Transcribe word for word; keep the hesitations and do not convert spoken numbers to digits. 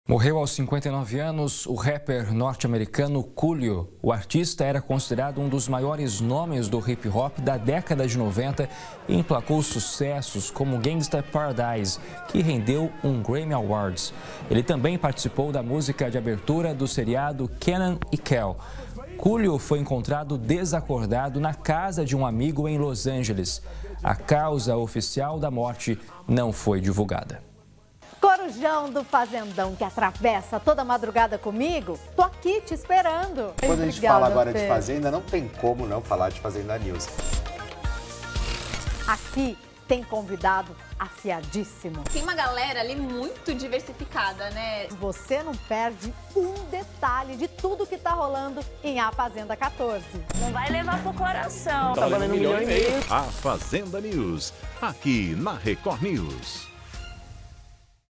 Morreu aos cinquenta e nove anos o rapper norte-americano Coolio. O artista era considerado um dos maiores nomes do hip-hop da década de noventa e emplacou sucessos como Gangsta Paradise, que rendeu um Grammy Awards. Ele também participou da música de abertura do seriado Kenan e Kel. Coolio foi encontrado desacordado na casa de um amigo em Los Angeles. A causa oficial da morte não foi divulgada. Corujão do Fazendão, que atravessa toda madrugada comigo, tô aqui te esperando. Quando a gente Obrigada, fala agora Fê. de Fazenda, não tem como não falar de Fazenda News. Aqui tem convidado afiadíssimo. Tem uma galera ali muito diversificada, né? Você não perde um detalhe de tudo que tá rolando em A Fazenda quatorze. Não vai levar pro coração. Tá valendo um milhão e meio. A Fazenda News, aqui na Record News.